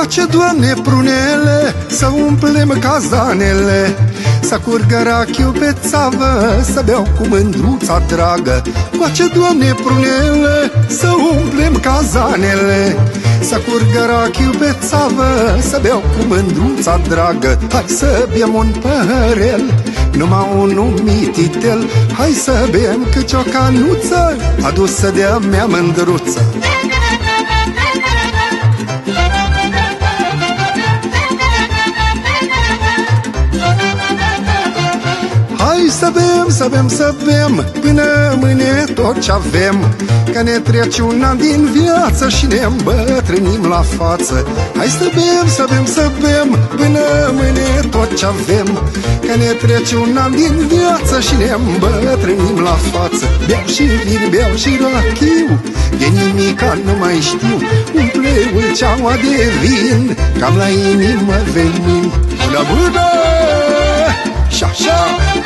Scoace, Doamne, prunele, să umplem cazanele, să curgă rachiu pe țavă, să beau cu mândruța dragă. Scoace, Doamne, prunele, să umplem cazanele, să curgă rachiu pe țavă, să beau cu mândruța dragă. Hai să bem un păhărel, numai unul mititel, hai să bem câci o canuță adusă de-a mea mândruță. Hai să bem, să bem, să bem, până mâine tot ce avem, că ne trece un an din viață și ne îmbătrânim la față. Hai să bem, să bem, să bem, până mâine tot ce avem, că ne trece un an din viață și ne îmbătrânim la față. Beau și vin, beau și rachiu, de nimica nu mai știu, umple-ul ceaua de vin, cam la inimă venin. Bună, bună! Și așa!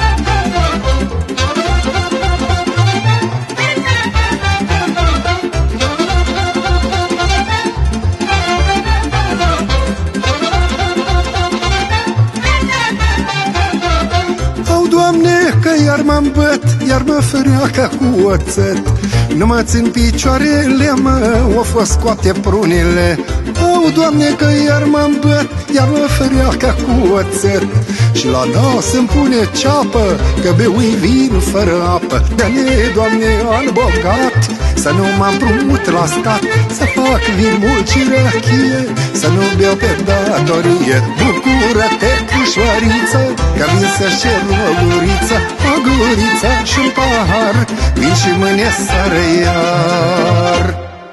Doamne, că iar mă îmbăt, iar mă făreacă cu oțet, nu mă țin picioarele, mă, o fost scoate prunile. Au, Doamne, că iar mă îmbăt, iar mă făreacă cu oțet, și la nas îmi pune ceapă, că beui vin fără apă. Dă-ne, Doamne, an bogat, să nu mă împrumut la stat, să fac vin mult și rachie, să nu beau pe datorie. Bucură-te, ușoariță, că vin să-și cer o guriță, o guriță și-un pahar, vin și mâine sară iar.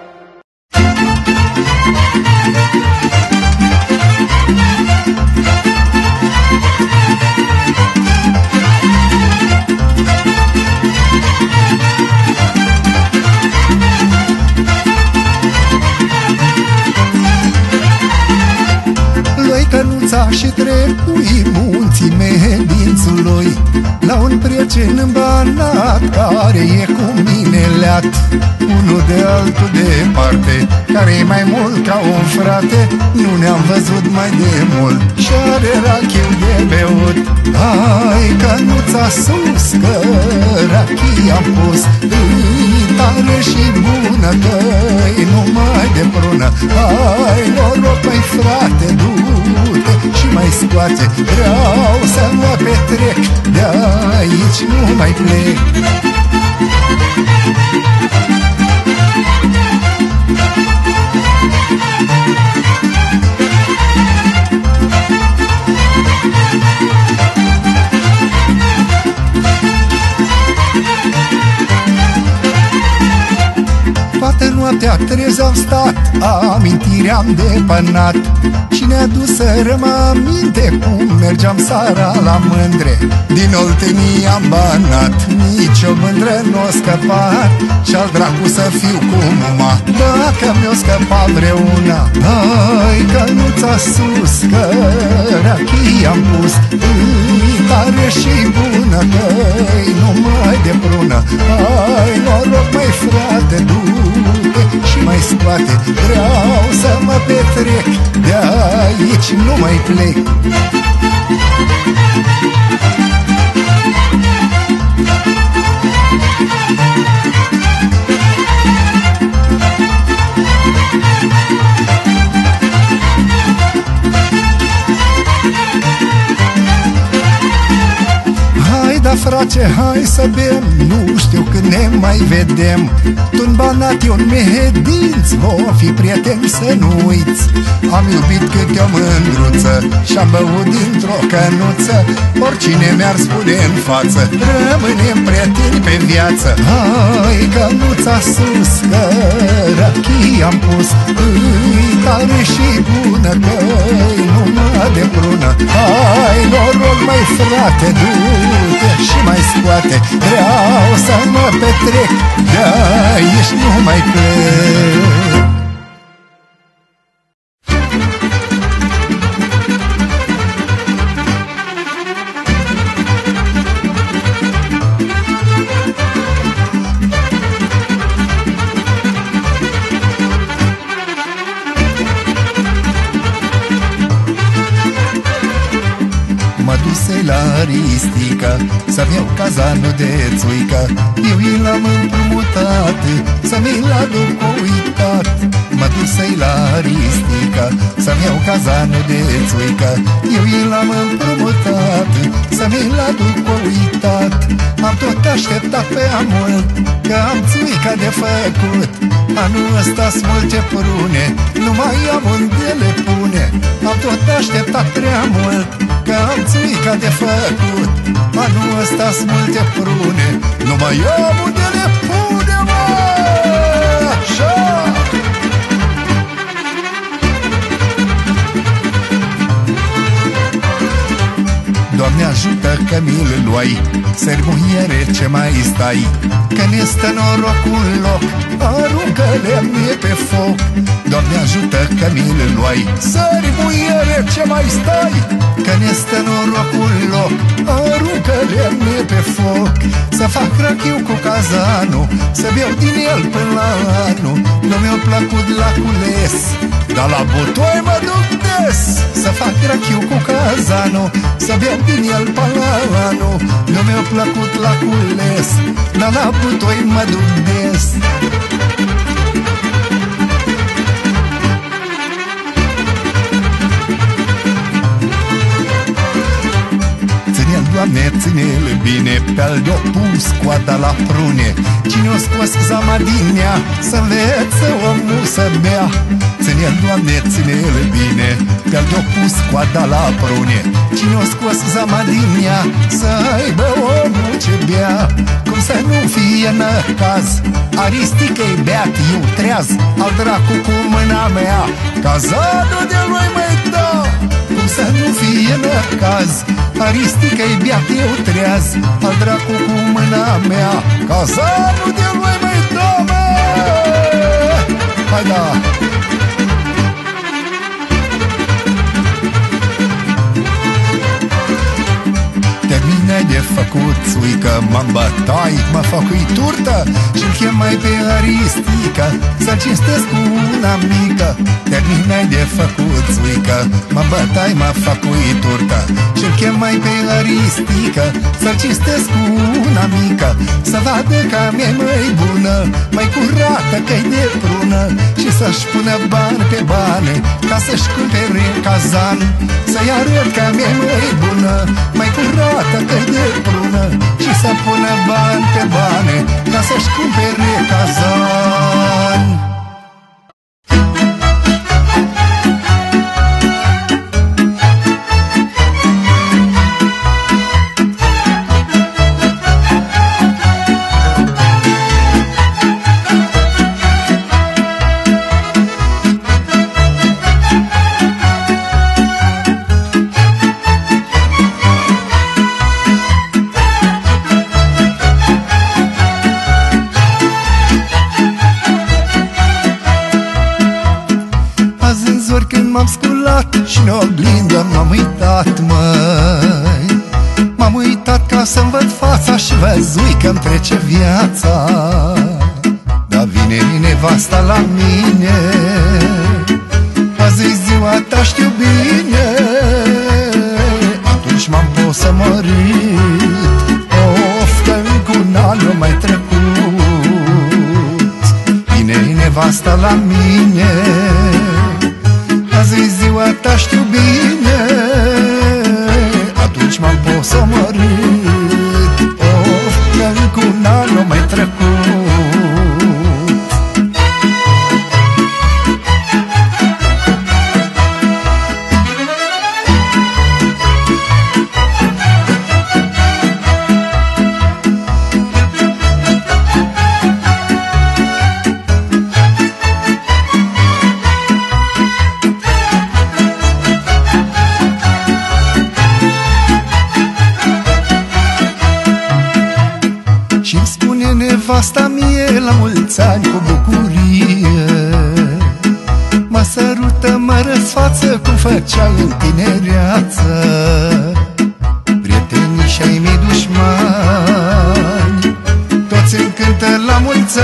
Și trecui munții medințului la un prieten îmbanat care e cu mine leat, unul de altul departe, care e mai mult ca un frate. Nu ne-am văzut mai de mult și are rachiu de beut. Hai, cănuța sus, că rachii am pus, tare și bună, că-i numai de prună. Hai, noroc, măi frate, du-te și mai scoate, vreau să mă petrec, de aici nu mai plec. Toată noaptea trezi am stat, amintirea-am depănat, și ne-a dus să rămă aminte cum mergeam seara la mândre. Din oltenii am banat, nici o mândră n-o scăpat, și-al dracu să fiu cu muma, dacă mi-o scăpa vreuna. Hai, cănuța sus, că rachii am pus, tare și bună, că-i numai de prună. Hai, noroc, măi frate, du-te și mai scoate, vreau să mă petrec, de aici nu mai plec. Da, frate, hai să bem, nu știu când ne mai vedem. Tu-n banat, eu-n mehedinț, vom fi prieteni să nu uiți. Am iubit câte o mândruță și-am băut dintr-o cănuță, oricine mi-ar spune în față, rămânem prieteni pe viață. Hai, cănuța sus, că rachii am pus, tare și bună, că-i numai de prună. Hai, noroc, mai frate, du-te și mai scoate, vreau să mă petrec, de aici nu mai plec. la Ristică să-mi iau cazanul de țuică. Eu i l-am împrumutat să mi-l aduc uitat. Mă dusei la Ristică să-mi iau cazanul de țuică. Eu i l-am împrumutat să mi-l aduc uitat. Am tot așteptat pe mult că am țuica de făcut. Anul ăsta-s multe prune, nu mai am unde le pune. Am tot așteptat prea mult că am țuica de făcut. Anul ăsta-s multe prune, nu mai am unde le pune, mă! Așa! Doamne ajută că mi-l luai, sări muiere ce mai stai, că ne stă norocul în loc, aruncă lemne pe foc. Doamne ajută că mi-l luai, sări muiere ce mai stai, că ne stă norocul în loc, aruncă lemne pe foc. Să fac rachiu cu cazanul, să beau din el până la anul. Nu mi-a plăcut la cules, dar la butoi mă duc des. Să fac rachiu cu cazanul, să beau din el până la anul. Nu mi-a plăcut la cules, dar la butoi mă duc des. Doamne, ține-l bine, pe-al de-o pus coada la prune. Cine-o scos zama din ea, să învețe omul să bea. Ține-l, Doamne, ține-l bine, pe-al de-o pus coada la prune. Cine-o scos zama din ea, să aibă omul ce bea. Cum să nu fie năcaz, Aristică-i beat, eu treaz, al dracu cu mâna mea, cazanul de lui mai da. Cum să nu fie năcaz, Aristică-i beat, eu treaz, al dracu cu mâna mea, cazanul de lui mai da, mă! Hai da! Termină de făcut țuică, m-am bătai, mă făcui turtă și-l chem mai pe Aristică să cinstesc cu una mică. Termină de făcut țuică, m-am bătai, mă făcui turtă și-l chem mai pe Aristică să cinstesc cu una mică. Să vadă că mi-e mai bună, mai curată că-i de prună, și să-și pună bani pe bani ca să-și cumpere cazan. Să-i arăt că mi-e mai bună, mai curată că-i de prună, și să pună bani pe bani ca să-și cumpere cazan. M-am sculat și în oglindă m-am uitat, măi. M-am uitat ca să-mi văd fața și văzui că-mi trece viața. Dar vine nevasta la mine, azi-i ziua ta, știu bine. Atunci m-am posămărit, of, că încă un an nu mai trecut. Vine nevasta la mine, azi-i ziua ta, știu bine. Atunci m-am posămărit, of, că încă un an nu mai trecut. Nevasta mie la mulți ani cu bucurie, mă sărută, mă răsfață cum făcea în tinereață. Prietenii și-ai mei dușmani toți îmi cântă la mulți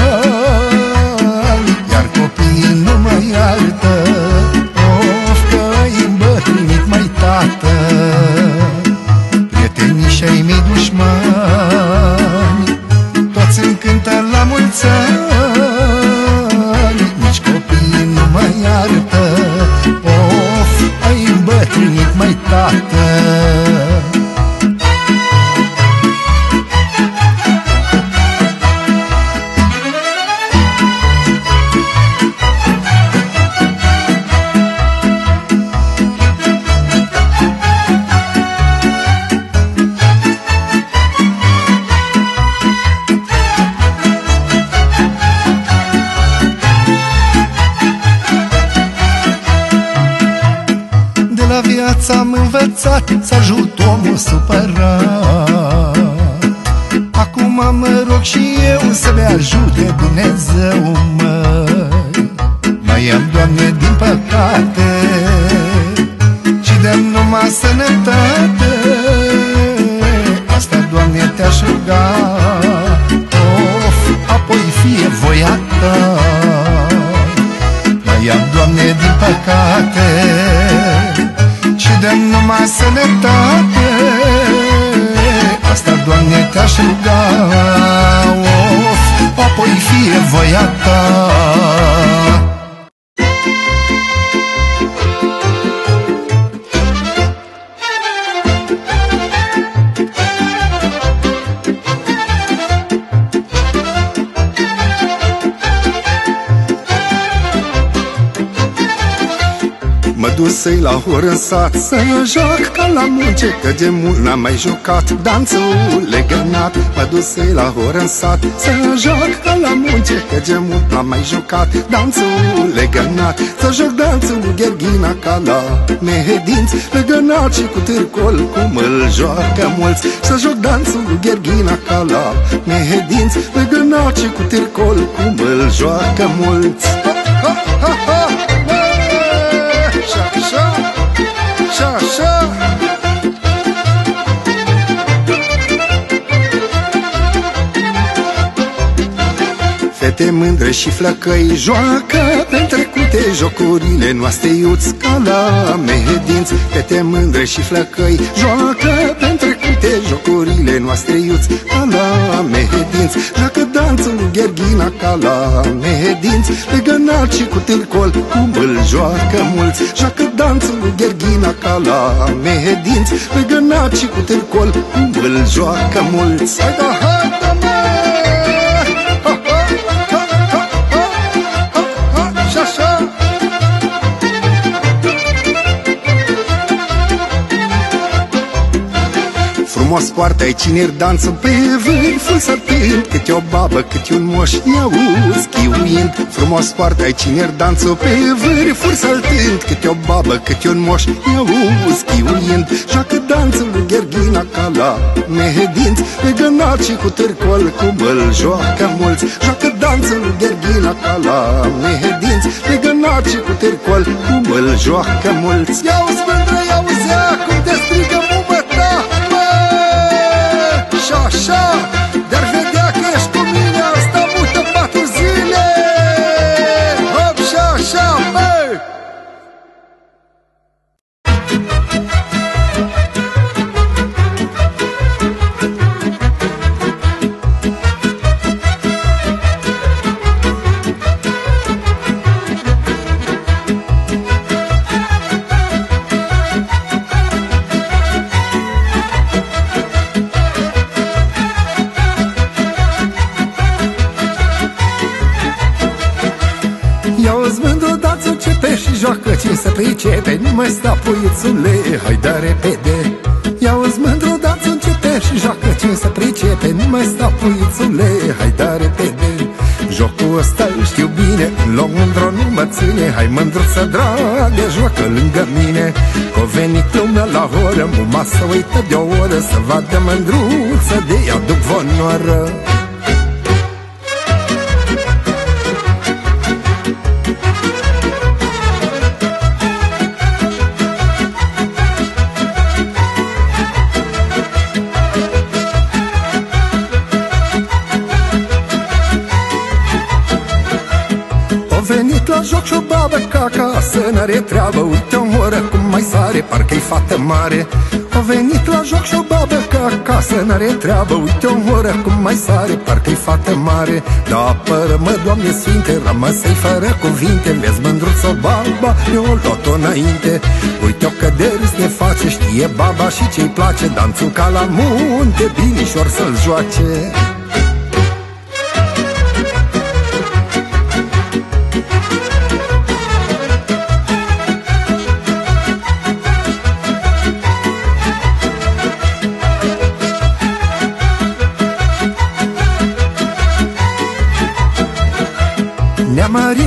ani, iar copiii nu mă iartă, of, că-i îmbătrânit, mai tată. ți-am învățat să ajut omul supărat. Acum mă rog și eu să-mi ajute Dumnezeu, măi. Mai am, Doamne, din păcate, și dă-mi numai sănătate. Asta, Doamne, te-aș ruga, of, apoi fie voia Ta. Mai am, Doamne, din păcate, și dă-mi numai sănătate. Asta, Doamne, te-aș ruga, of, apoi fie voia Ta. Mă dusei la hor în sat să joc ca la munce, că de mult n-am mai jucat danțul legănat. Mă dusei la hor în sat să joc ca la munce, că de mult n-am mai jucat danțul legănat. Să joc danțul Gherghina ca la mehedinți, legănat și cu târcol cum îl joacă mulți. Să joc danțul Gherghina ca la mehedinți, legănat și cu târcol cum îl joacă mulți. Ha, ha, ha, ha. Așa. Fete mândre și flăcăi joacă pe-ntrecute jocurile noastre iuți ca la mehedinți. Fete mândre și flăcăi joacă pe-ntrecute jocurile noastre iuți ca la mehedinți. Joacă danțul Gherghina ca la mehedinți, legănat și cu târcol cum îl joacă mulți. Joacă danțul Gherghina ca la mehedinți, legănat și cu târcol cum îl joacă mulți. Hai da, hai da, mă! Frumos poartă-i cineri danță pe vârful sătând, câte o babă, câte un moș i-auzi chiuind. Frumos poartă-i cineri danță pe vârful sătând, câte o babă, câte un moș i-auzi chiuind. Joacă danțul Gherghina ca la mehedinți, legănat și cu târcol cum îl joacă mulți. Joacă danțul Gherghina ca la mehedinți, legănat și cu târcol cum îl joacă mulți. Ia-uzi, mândră, ia-uzi-a cum te strigă mumă ta, așa, dar vedea că ești cu mine, asta mută 4 zile. Hop, așa, băi! Joacă ce să pricepe, nu mai sta puițule, hai da repede. Ia-uzi mândru, dați începe și joacă ce să pricepe, nu mai sta puițule, hai da repede. Jocul ăsta îl știu bine, în loc mândru nu mă ține, hai mândruță dragă, joacă lângă mine. Că-o venit lumea la oră, muma să uită de o oră, să vadă mândruță de ea duc vonoară. Joc și-o babă ca acasă, n-are treabă, uite o oră cum mai sare, parcă-i fată mare. A venit la joc și-o babă ca acasă, n-are treabă, uite o oră cum mai sare, parcă-i fată mare. Da, apără-mă, Doamne Sfinte, rămăsei fără cuvinte, vezi mândruță baba, eu o luat-o înainte. Uite-o că de râs ne face, știe baba și ce-i place, danțul ca la munte, binișor să-l joace.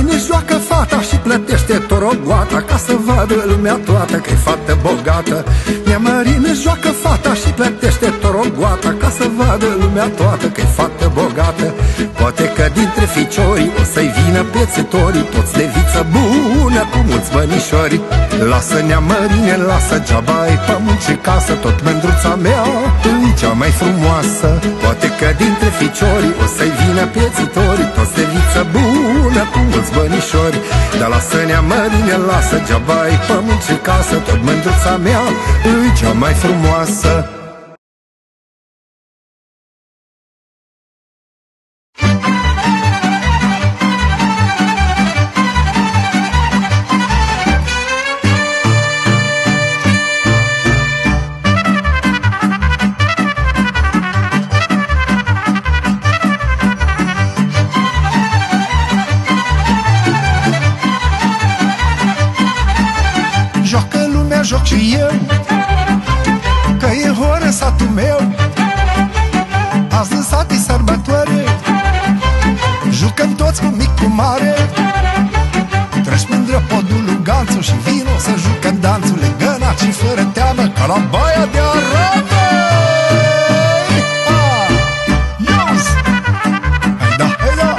mărine joacă fata și plătește torogoata, ca să vadă lumea toată că-i fată bogată. Nea mărine joacă fata și plătește torogoata, ca să vadă lumea toată că-i fată bogată. Poate că dintre ficiorii o să-i vină piețitorii, toți de viță bună cu mulți bănișori. Lasă nea mărine, lasă geaba-i pământ și casă, tot mândruța mea e cea mai frumoasă. Poate că dintre ficiorii o să-i vină piețitorii, toți de viță bună cu mulți bănișori. Dar lasă nea mărine, lasă geaba-i pământ și casă, tot mândruța mea e cea mai frumoasă. Joacă lumea, joc și eu, că e horă satul meu. Azi în sat-i sărbătoare, jucăm toți cu mic, cu mare. Treci mândră podul Luganțul și vino să jucăm danțul legănat și fără teamă, ca la baia de Arată. Ios! Hai da, hai da!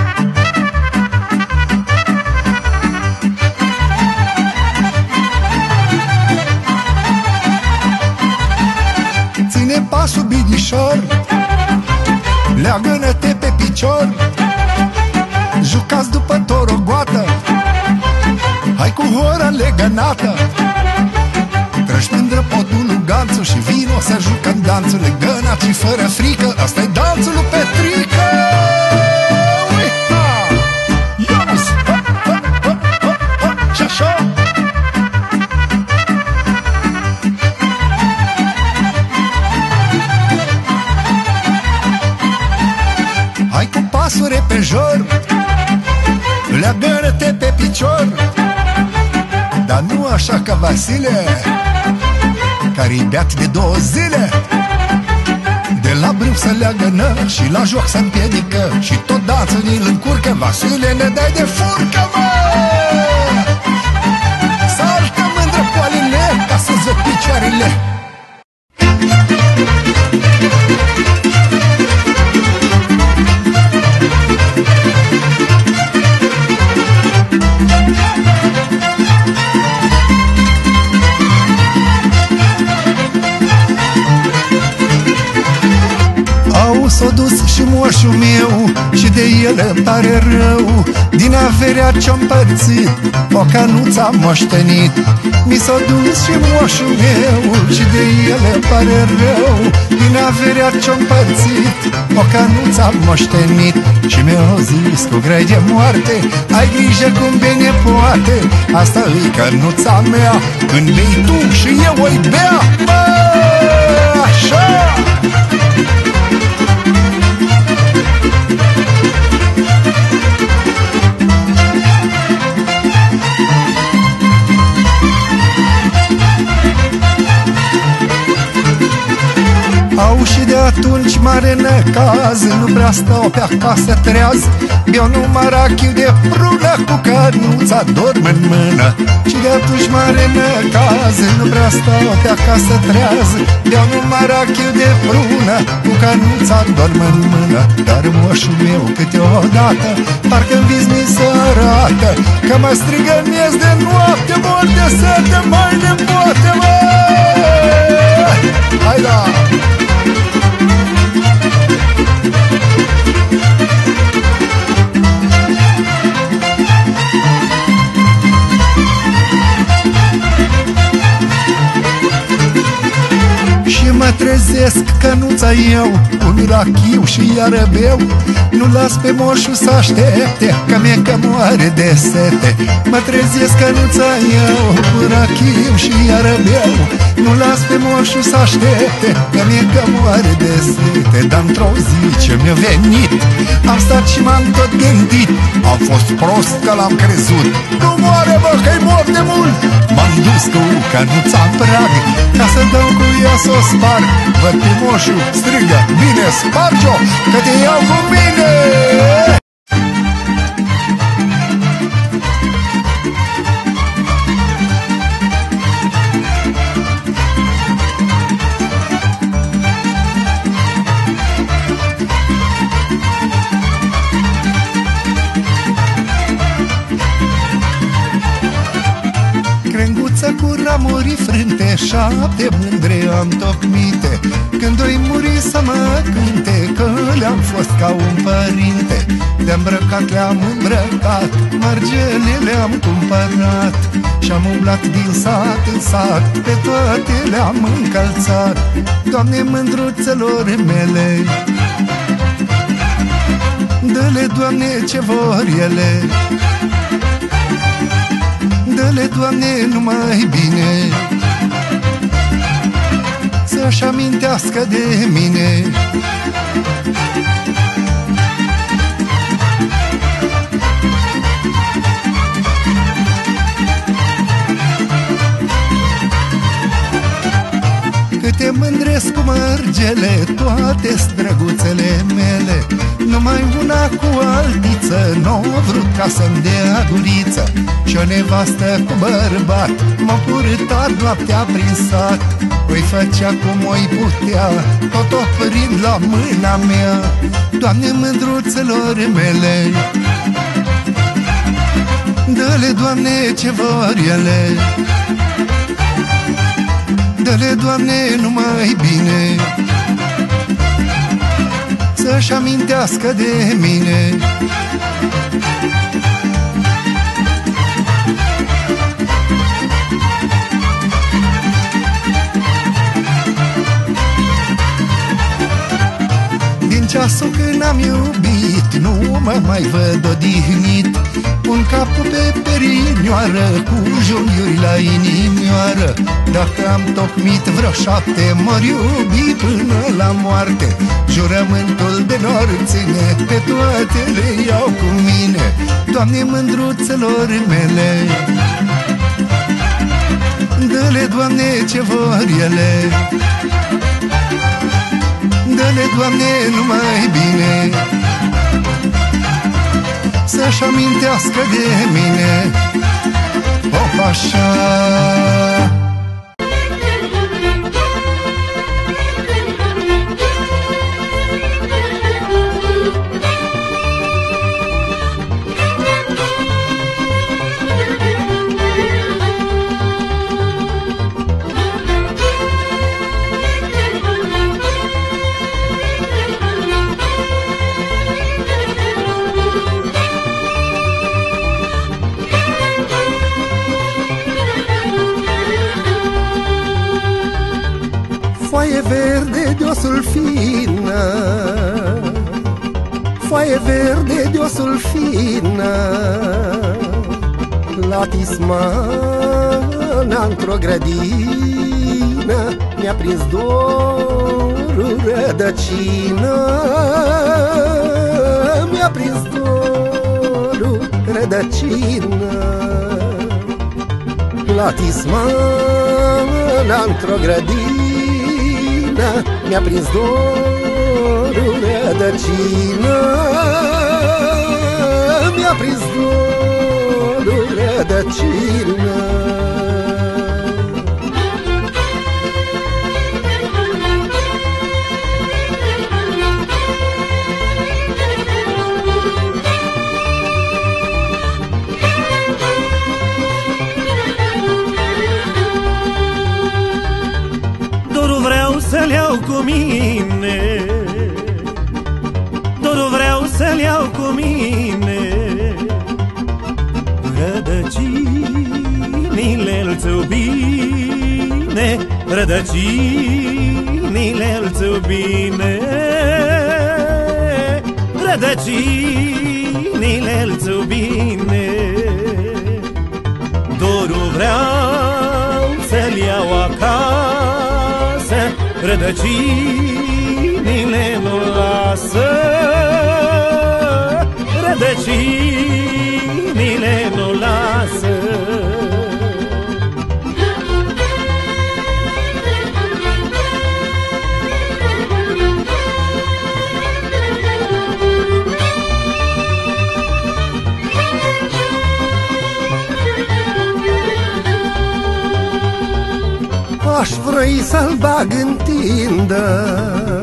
Ține pasul binișor, leagă-ne-te pe picior, jucați după torogoată, hai cu hora legănată. Treci mândră podul Luganțul și vino să jucăm danțul legănat și fără frică. Asta-i danțul lui Petrică. Uita! Ios! Și așa! Hai cu pasul repejor, leagă-te pe picior, dar nu așa ca Vasile, care-i beat de 2 zile. De la brâu să leagănă și la joc să împiedică, și tot danțul îl încurcă. Vasile, ne dai de furcă, mă! Saltă mândră poalele, ca să-ți văd picioarele. S-a dus și moșul meu și de el îmi pare rău. Din averea ce-o împărțit, o cănuță am moștenit. Mi s-a dus și moșul meu și de el îmi pare rău. Din averea ce-o împărțit, o cănuță am moștenit. Și mi-a zis cu greu de moarte, ai grijă cum bine poate, asta-i cănuța mea, când bei tu și eu o-i bea. Bă, așa! Au și de atunci mare necaz, nu prea stau pe acasă treaz. Beau numai rachiu de prună, cu cănuța dorm în mână. Și de atunci mare necaz, nu prea stau pe acasă treaz. Beau numai rachiu de prună, cu cănuța dorm în mână. Dar moșul meu câteodată, parcă-mi vis mi se arată, că mă strigă miez de noapte, mor de sete, mai nepoate, mă! Hai da! Și mă trezesc cănuța eu, un rachiu și iară beau. Nu las pe moșul să aștepte, că mi-e că moare de sete. Mă trezesc cănuța eu, un rachiu și iară beau. Nu las pe moșul să aștepte, că mi-e că moare de sete. Dar într-o zi ce mi-a venit, am stat și m-am tot gândit, am fost prost că l-am crezut. Nu moare, bă, că-i mor de mult. M-am dus cu cănuța-n prag, ca să dau cu ea să o sparg. Văd pe moșul, strigă, bine, sparge-o, că te iau cu mine. cu ramuri frânte, 7 mândre am tocmite. Când o-i muri să mă cânte, că le-am fost ca un părinte. De îmbrăcat le-am îmbrăcat, margele le-am cumpărat, și-am umblat din sat în sat, pe toate le-am încălțat. Doamne, mândruțelor mele, dă-le, Doamne, ce vor ele, dă-le, Doamne, numai bine, să-și amintească de mine. Câte mândresc cu mărgele, toate-s drăguțele mele. Numai una cu altiță n-o vrut ca să-mi dea guriță, și o nevastă cu bărbat m-a purtat noaptea prin sat. O-i făcea cum o-i putea, tot oprind la mâna mea. Doamne, mândruțelor mele, dă-le, Doamne, ce vor ele, dă-le, Doamne, numai bine, să-și amintească de mine. Din ceasul când am iubit, nu mă mai văd odihnit. Un capul pe perinioară, cu junghiuri la inimioară. Dacă am tocmit vreo 7, m-or iubi până la moarte. Jurământul de nor ține, pe toate le iau cu mine. Doamne, mândruțelor mele, dă-le, Doamne, ce vor ele, dă-le, Doamne, numai bine, să-și amintească de mine. Hop, așa. Foaie verde de-o sulfină, foaie verde de-o sulfină, la Tismana într-o grădină, mi-a prins dorul rădăcină, mi-a prins dorul rădăcină, la Tismana într-o grădină, mi-a prins dorul rădăcină, mi-a prins dorul rădăcină. Să-l iau cu mine, dorul vreau să-l iau cu mine, rădăcinile-l țău bine, rădăcinile-l țău bine, rădăcinile-l țău bine, dorul vreau să-l iau acasă, rădăcinile nu lasă, rădăcinile nu lasă. Aș vrei să-l bag în tindă,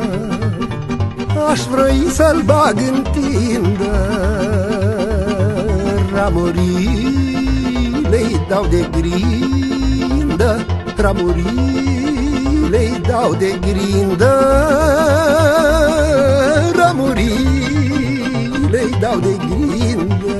aș vrei să-l bag în tindă, ramurile-i dau de grină, grindă, ramurile-i dau de grindă, ramurile-i dau de grindă.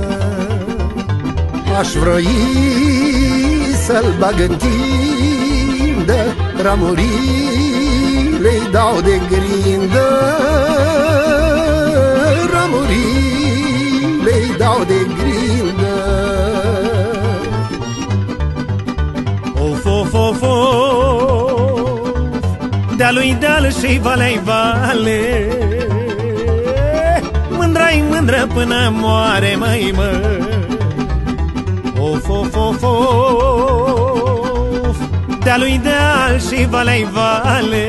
Aș vrei să-l bag în tindă, ramurile-i dau de grindă, ramurile-i dau de grindă. Of, of, of, of, de-a-lui deal și vale-i vale, mândra-i mândră până moare, măi, mă. Of, of, of, of, de-a-lui deal și vale-i vale,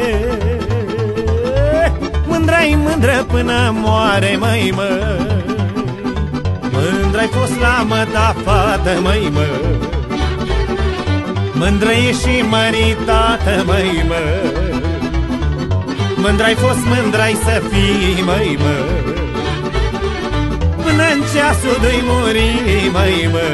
mândra-i mândră până moare, măi, mă. Mândra-i fost la măta fată, măi, mă. Mândră-i și măritată, măi, mă. Mândra-i fost, mândra-i să fii, măi, mă. Până-n ceasul doi muri, măi, mă.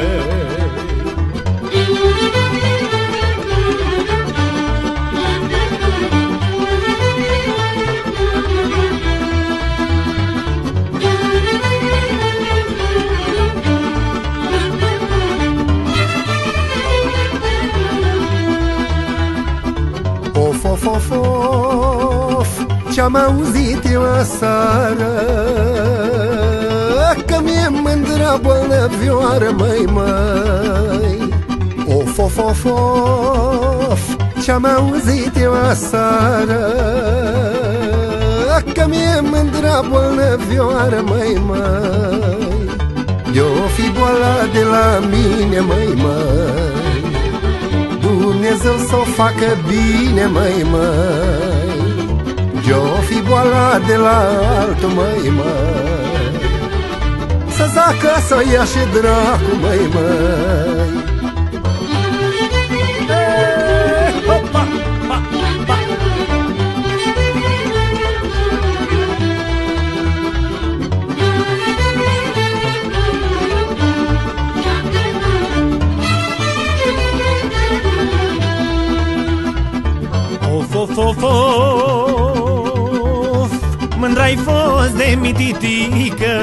Of, of, of, of, ce-am auzit eu aseară, că mi-e mândra bolnăvioară, măi, măi. Of, of, of, of, ce-am auzit eu aseară, că mi-e mândra bolnăvioară, măi, măi. De-o fi boala de la mine, măi, măi, Dumnezeu să o facă bine, măi, măi. De-o fi boala de la altul, măi, măi, să zacă să o ia și dracu, măi, măi. Of, of, of, of, mândra-i fost de mititică,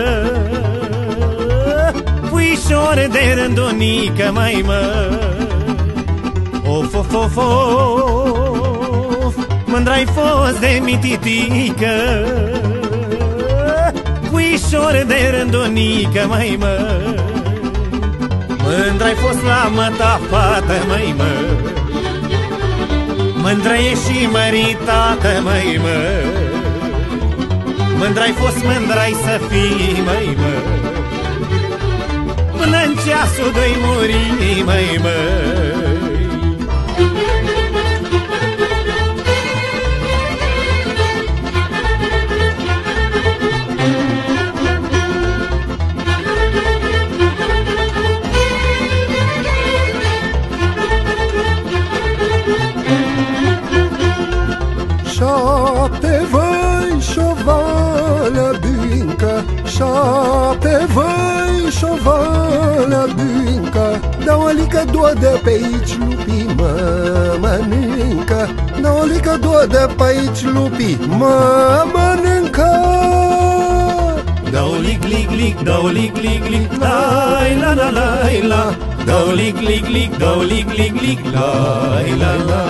puișor de rândunică, măi, mă. Of, of, of, of, mândra-i fost de mititică, puișor de rândunică, măi, mă. Mândra-i fost la măta fată, măi, mă. Mândră-i și măritată, măi, mă. Mândra-i fost, mândra-i să fii, măi, mă. Până-n ceasul doi muri, măi, măi. Șapte văi și-o valea adâncă, șapte văi și-o valea adâncă, dau o lică două de pe aici, lupii mă mănâncă, dau o lică două de pe aici, lupii mă mănâncă. Dau lic, lic, lic, dau lic, lic, lic, lai, la, la, la, la. Dau lic, lic, lic, dau lic, lic, lic, lai, la, la.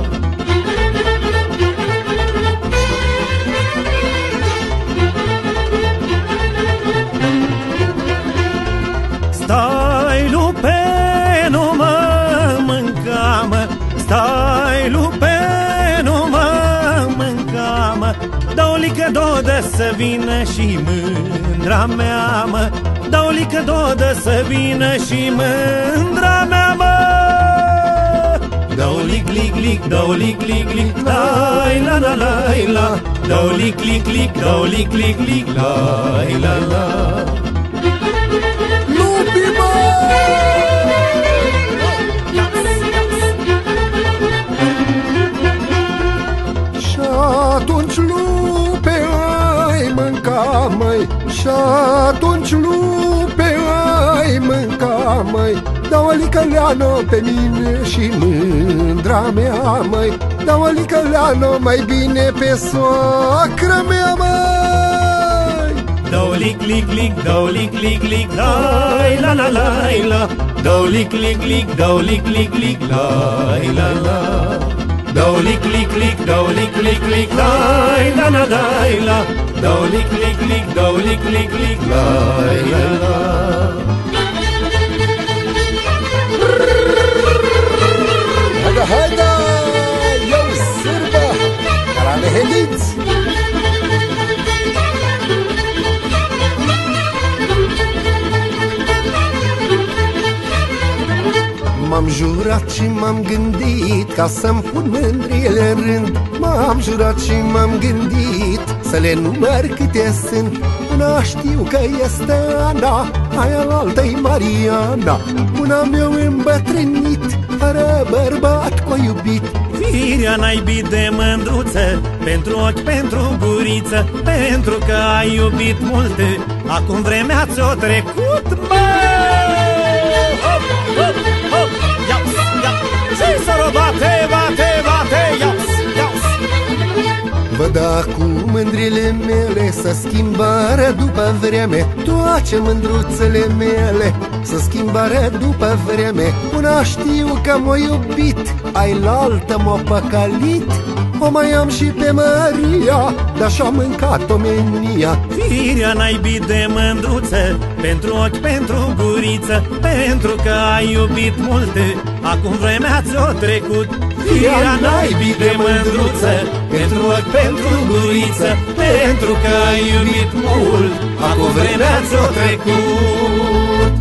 Stai, lupe, nu mă mânca, mă. Stai, lupe, nu mă mânca, mă. Dau lică dodă să vină și mândra mea, mă. Dau lică dodă să vină și mândra mea, mă. Dau lic, lic, lic, dau lic, lic, lic, lai, la, la, la, la. Dau lic, lic, lic, dau lic, lic, lic, lai, la, la. Și-atunci lupe ai mânca, măi, și-atunci lupe ai mânca, măi, dau o licăleană pe mine și mândra mea, măi, dau o licăleană mai bine pe soacră mea, măi. Dau lic, lic, lic, dau lic, lic, lic, lai, la, la, la, la. Dau lic, lic, lic, dau lic, lic, lic, lai, la, la. Dau lic, lic, lic, dau lic, lic, lic, lai, la, la, la, la. Dau lic, lic, lic, dau lic, lic, lic, lai, la, la. Haida, haida, eu sârbă, ca la neheliți. M-am jurat și m-am gândit ca să-mi pun mândriele în rând. M-am jurat și m-am gândit să le număr câte sunt. Una știu că este Ana, aia altă-i Mariana. Una mi-o îmbătrânit, fără bărbat cu iubit. Firea naibii de mândruță, pentru ochi, pentru guriță, pentru că ai iubit multe, acum vremea ți-o trecut, mă! Hop, hop, hop, iau-s, iau-s, și să-ro bate, bate, bate, iau-s, iau-s. Văd acum mândrile mele să schimbare după vreme, toate mândruțele mele să schimbare după vreme. Una știu că m-a iubit, ai laltă m-a păcălit. O mai am și pe Maria, dar și-a mâncat omenia. Firea naibii de mândruță, pentru ochi, pentru guriță, pentru că ai iubit multe, acum vremea ți-o trecut. Firea naibii de mândruță, pentru ochi, pentru guriță, pentru că ai iubit mult, acum vremea ți-o trecut.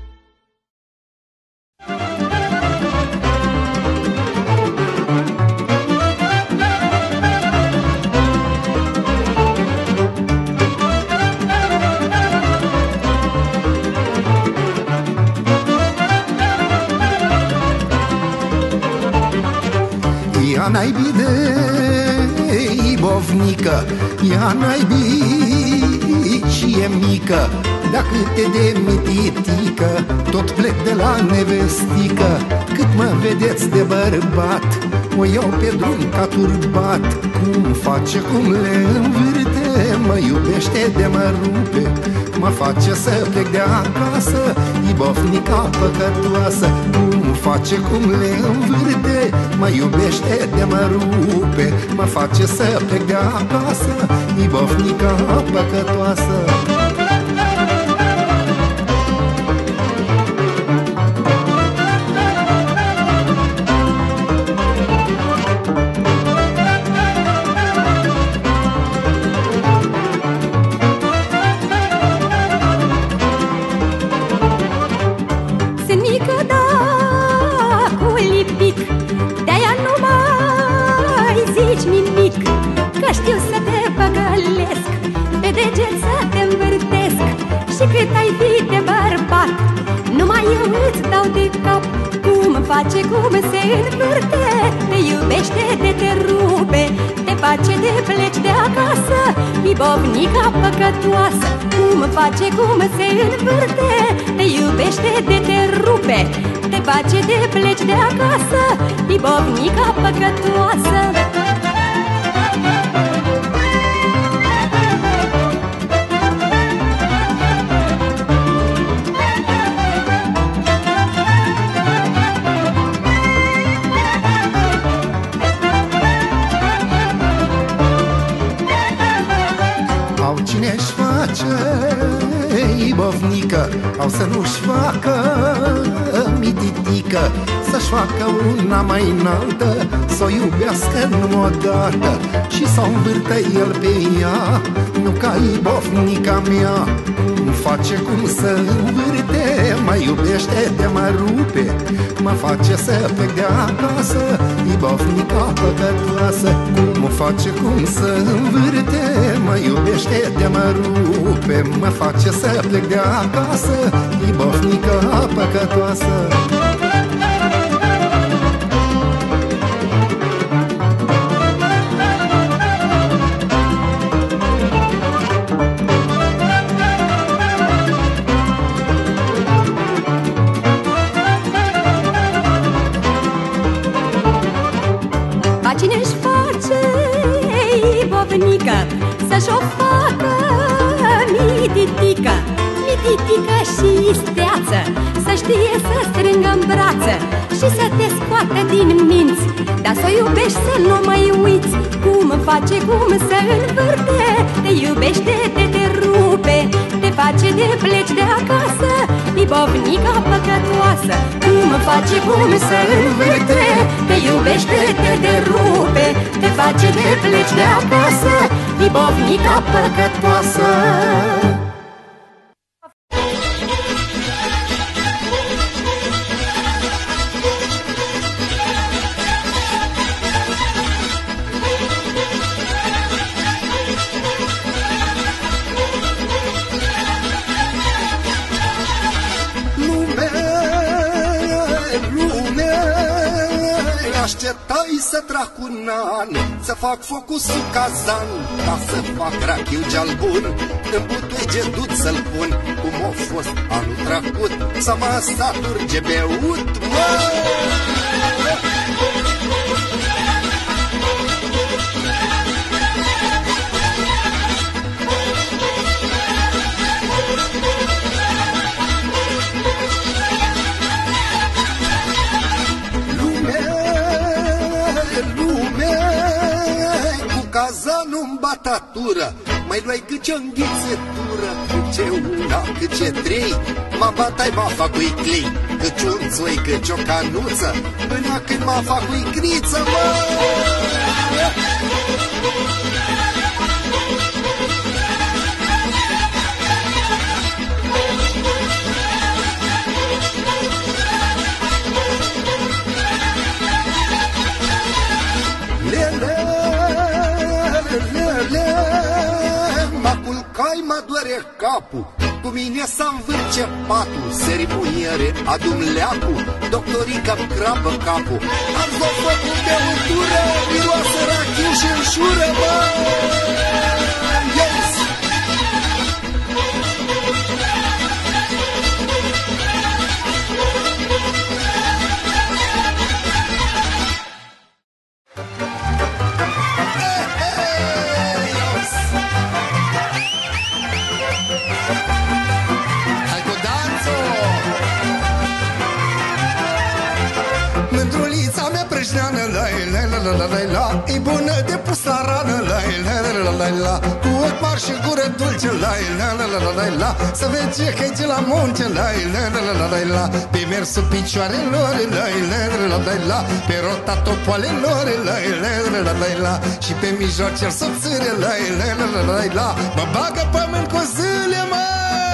Ea naibii de ibovnică, ea naibii și e mică, dar câte de mititică, tot plec de la nevestică. Cât mă vedeți de bărbat, o iau pe drum ca turbat. Cum face, cum le învârte, mă iubește de mă rupe. Mă face să plec de acasă, ibovnica păcătoasă. Cum face, cum le învârte, mă iubește de mă rupe. Mă face să plec de acasă, ibovnica păcătoasă. Știu să te păcălesc, pe deget să te învârtesc. Și cât ai fi de bărbat, numai eu îți dau de cap. Cum face, cum se învârte, te iubește de te rupe. Te face de pleci de acasă, ibovnica păcătoasă. Cum face, cum se învârte, te iubește de te rupe. Te face de pleci de acasă, ibovnica păcătoasă. Cine-și face ibovnică, au să nu-și facă mititică, să-și facă una mai înaltă, s-o iubească numai odată și s-o învârtă el pe ea, nu ca ibovnica mea. Cum face, cum să învârte, mă iubește de mă rupe. Mă face să plec de acasă, ibovnica păcătoasă. Cum face, cum să învârte, mă iubește de mă rupe. Mă face să plec de acasă, ibovnica păcătoasă. mititică, mititică și isteață, să știe să strângă în brață și să te scoată din minți. Dar să o iubești să nu mai uiți cum face, cum să învârte. Te iubește, te rupe, te face de pleci de acasă, ibovnica păcătoasă. Cum face, cum să învârte, te iubește, te rupe, te face de pleci de acasă, ibovnica păcătoasă. Așteptai să trag un an, să fac focul sub cazan, ca să fac rachiu geal bun, în butuie dut să-l pun. Cum a fost anul trecut, să mă satur ce beut, cazanul-n batatură, mai luai cât ce înghițetură, cât ce una, cât ce trei, mă batai, mă fac cu iclei, cât un țoi, cât o canuță, până când mă fac cu icriță, mă! Mă doare capul, cu mine s-a învârce patul, sermuniere, adu-n leacul, doctorica-mi crapă capul. Am zis făcut de utură, miroasă rachiu și înșură, bă! Yes! E bună de pus la rană, la, cu ochi mari și gură dulce, la, să vezi că-i de la munte, la, pe mersul picioarelor, la, pe rota topoalelor, la, și pe mijloacel subțire, la, mă bagă pământ cu zâle, mă!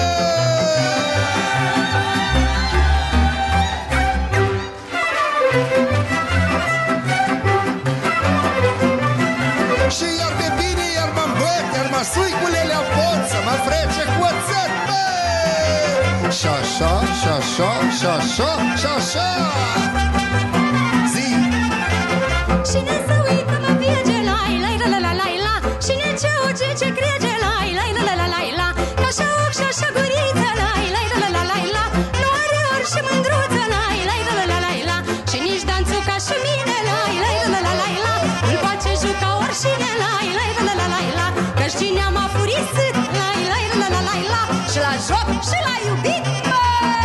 Și iar de bine, iar mă îmbăt, iar mă sui cu lelea pot să mă frece cu oțet, bă! Și așa, și așa, și așa, și așa! Zi! Cine se uită mă piege, la, cine ce auge ce crege, la, ca așa ochi și așa guriță, la, nu are ori și mândruță, la, și nici danțul ca și mine, la, îl face juca oricine, la, că-și cine m-a furisit, la, și la joc și la iubit, bă!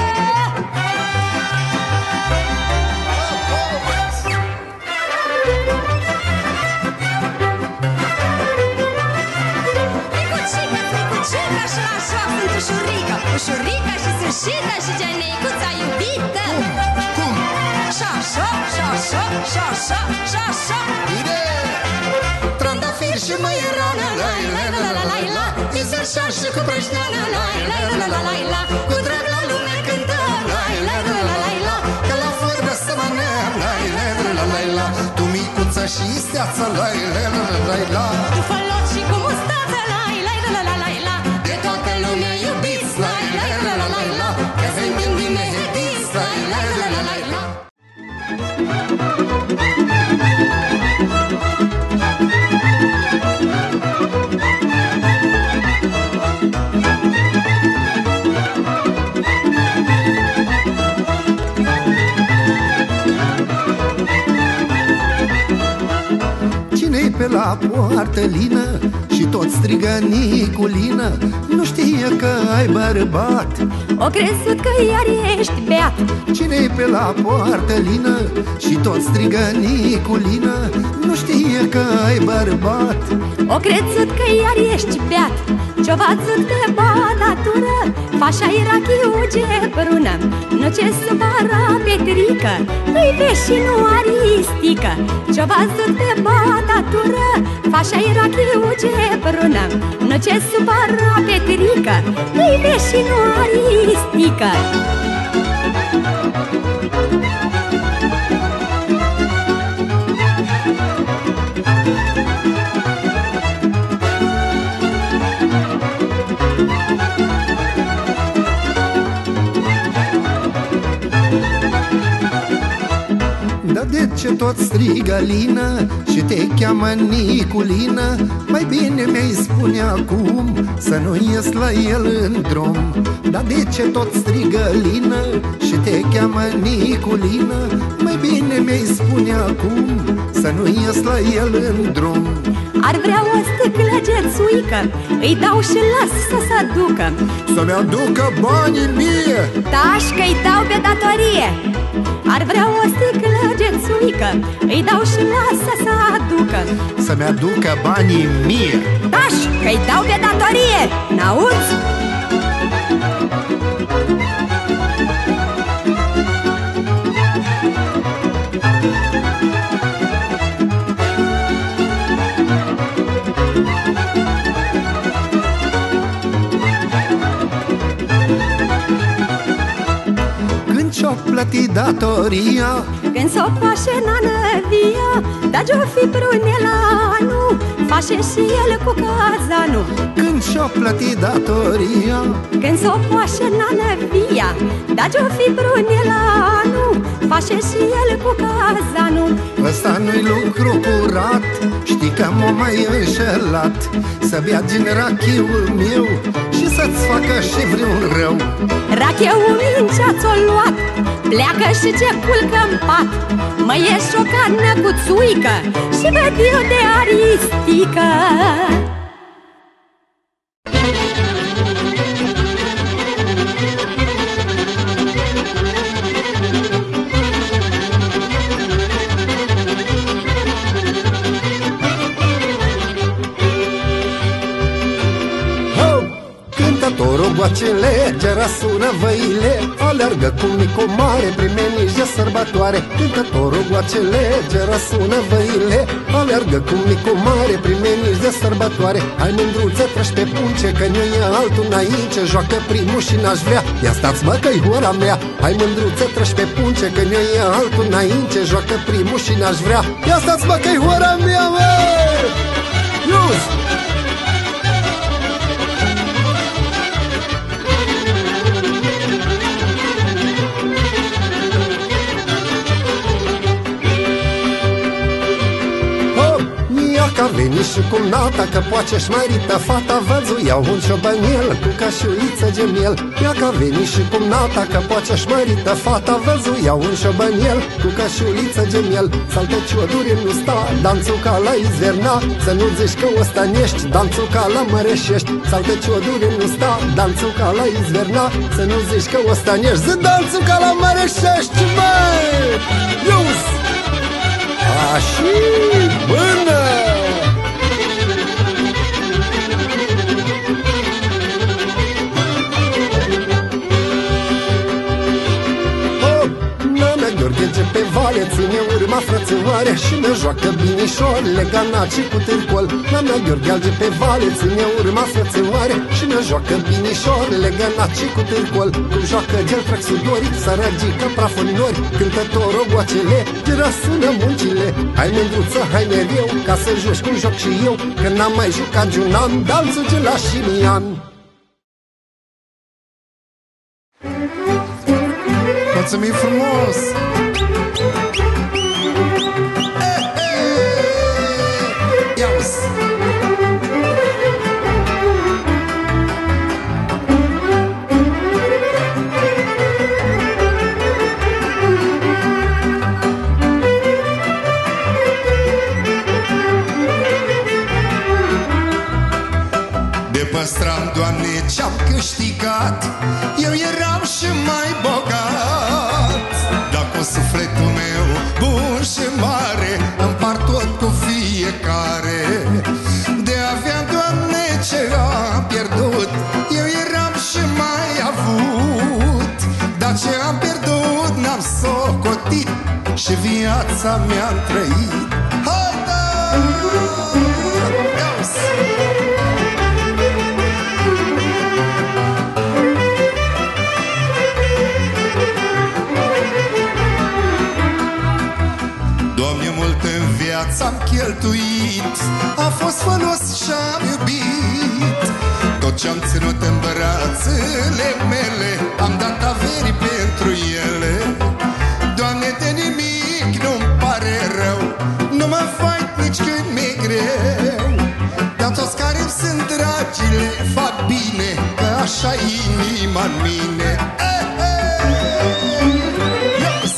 Fricucica și la joc sunt ușurică, ușurică și sfârșită și geneicuța iubită. Cum? Și-așa, și-așa, și-așa, și-așa. Bine! Trandafir și măierană, la, izărșan și cu prăjneană, la, cu drag la lume cântăm, la, că la vorbă să mănăm, la, tu micuță și isteață, la, tu fălot și cu mustață, la, de toată lumea iubiți, la, că venim din nehediți, la. Cine-i pe la poartă lină și tot strigă Niculină, nu știe că ai bărbat. O crezut că iar ești beat. Cine-i pe la poartă, Lină? Și tot strigă Niculină, nu știe că ai bărbat. O crezut că iar ești beat. Ce-o văzut de bătatură, fașa era chiuge brună. Nu ce supăra Petrică, îi vezi și nu aristică. Ce-o văzut de bătatură, fașa era chiuge brună. Nu ce supăra Petrică, îi vezi și nu aristică. Dar de ce tot strigă Lină și te cheamă Niculină? Mai bine mi-ai spune acum să nu ies la el în drum. Dar de ce tot strigă Lină și te cheamă Niculină? Mai bine mi-ai spune acum să nu ies la el în drum. Ar vrea o sticlă gențuică, îi dau și las să se ducă. Să-mi aducă banii mie. Taci că-i dau pe datorie. Ar vrea o sticlă gențuică, îi dau și las să se aducă. Să-mi aducă banii mie. Taci că-i dau pe datorie. N-auzi? Și-o plăti datoria, când s-o fașe nanăvia, dar ce-o fi Brunela, nu fașe și el cu cazanul. Când și-o plăti datoria, când s-o fașe nanăvia, dar ce-o fi Brunela, nu fașe și el cu cazanul. Ăsta nu-i lucru curat, știi că m-o mai înșelat. Să bea din rachiul meu și să-ți facă și vreun rău. Racheul mincea ți-o luat, pleacă și ce culcă-n pat. Mă ieși o carnă cu țuică și văd eu de aristică. Goacele, gera sună văile, alergă cu micu mare, primenii de sărbătoare. Cântătorul goacele, gera sună văile, alergă cu micu mare, primenii de sărbătoare. Hai mândruță, treci pe punce, că nu e altul înainte, joacă primul și n-aș vrea. Ia stați mă că-i hora mea. Hai mândruță, treci pe punce, că nu e altul înainte, joacă primul și n-aș vrea. Ia stați mă că-i hora mea, mă! Ius! Că veni și cum nata, că poace-și mărită fata, văzuiau un ciobănel cu cășuiță de miel. Ia că veni și cum nata, că poace-și mărită fata, văzuiau un ciobănel cu cășuiță de miel. Saltă cioduri nu sta, danțul ca la izverna, să nu zici că o stănești, danțul ca la măreșești. Saltă cioduri nu sta, danțul ca la izverna, să nu zici că o stănești, zi danțul ca la măreșești, măi! Ius! Așa, bună! Gheorghe pe vale, ține urma frățioare și ne joacă binișor, leganaci cu târcol. Mea Gheorghe pe vale, ține urma frățioare și ne joacă binișor, leganaci cu târcol. Cum joacă gel trec sudori, sărăgică praf în nori, cântătorul goacele, gira sună muncile. Hai mândruță, hai mereu, ca să joci cum joc și eu, că n-am mai jucat de un an, danțul de la Șimian. Mulțumim frumos! socotit și viața mi-am trăit. Hai, da! Doamne, mult în viață am cheltuit, a fost folos și-am iubit. Tot ce-am ținut în brațele mele, am dat averi pentru ele. Doamne, de nimic nu-mi pare rău, nu mă fac nici când mi-e greu. Dar toți care-mi sunt dragi le fac bine, că așa inima-n mine. Yes!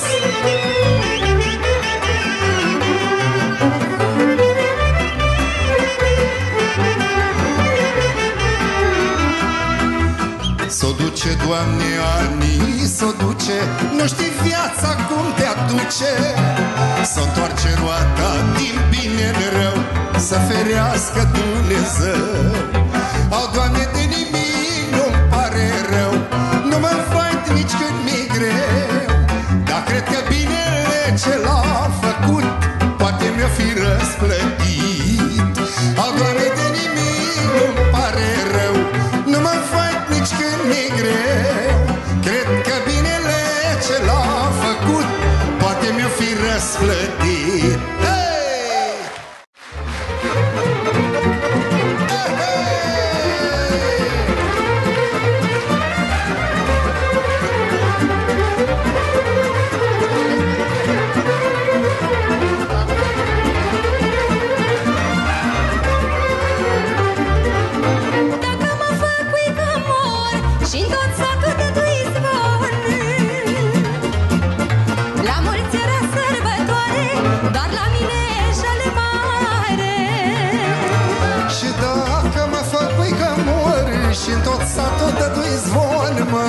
S-o duce, Doamne, anii, s-o duce, nu știi viața cum te aduce. S-o întoarce roata din bine în rău, să ferească Dumnezeu. Au, Doamne, de nimic nu-mi pare rău, nu mă fac nici când mi-e greu. Dar cred că binele ce l-a făcut poate mi-o fi răsplătit. Au, Doamne, de nimic nu-mi pare rău, nu mă fac nici când mi-e greu. Cred că binele ce l-a făcut poate mi-o fi răsplătit. Și-n tot satul dă-dui zvon, mă.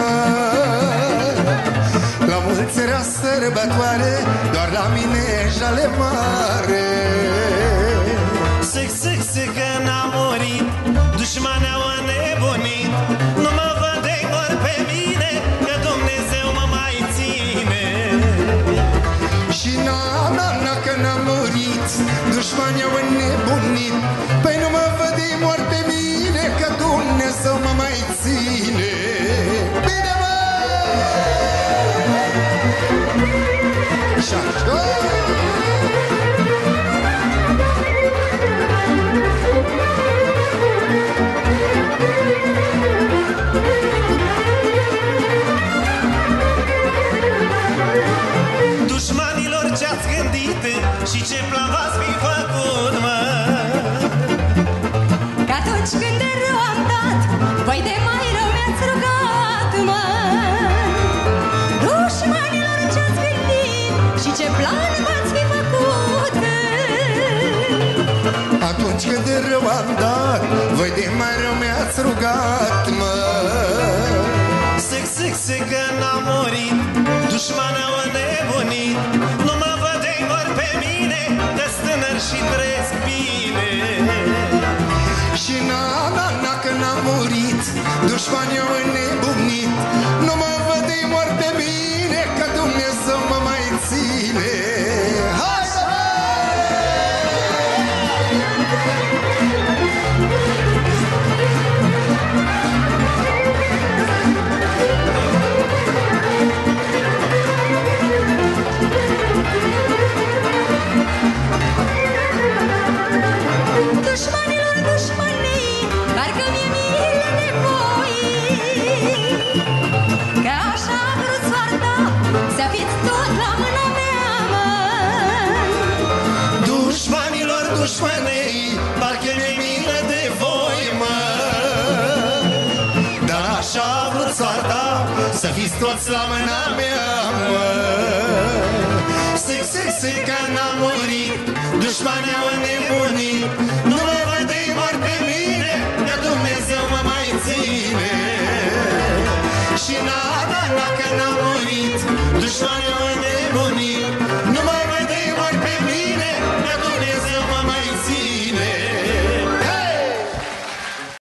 La mulți era sărbătoare, doar la mine e jale mare. Sic, sic, sic că n-am murit, dușmanii au înnebunit. Nu mă văd ori pe mine, că Dumnezeu mă mai ține. Și na, că n-am murit, dușmanii au înnebunit. Păi nu mă văd ori pe mine, că Dumnezeu mă mai ține. Bine, mă! Și-așa! Dușmanilor ce-ați gândit și ce plan v-ați fi făcut, mă. Că atunci când de rău am dat, voi de mai rău mi-ați rugat, mă. Dușmanilor ce-ați gândit și ce plan v-ați fi făcut. Atunci când de rău am dat, voi de mai rău mi-ați rugat, mă. Sic, sic, sic că n-am murit, dușmanii au înnebunit. Nu mă văd ori pe mine, că-s tânăr și trăiesc bine. Și na, că n-am murit, dușmanii au înnebunit. Nu mă văd mor pe mine, că Dumnezeu mă mai ține. Hai! Dușmanilor, dușmanii, parcă mi-e milă de voi, că așa a vrut soarta, să fiți tot la mâna mea, mă. Dușmanilor, dușmanii, parcă mi-e milă de voi, mă. Dar așa a vrut soarta, să fiți toți la mâna mea, mă. Sic, sic, sic că n-am murit, dușmanii au înnebunit. Nu mă văd ori pe mine, că Dumnezeu mă mai ține. Și nada, dacă n-am murit, dușmanii au înnebunit.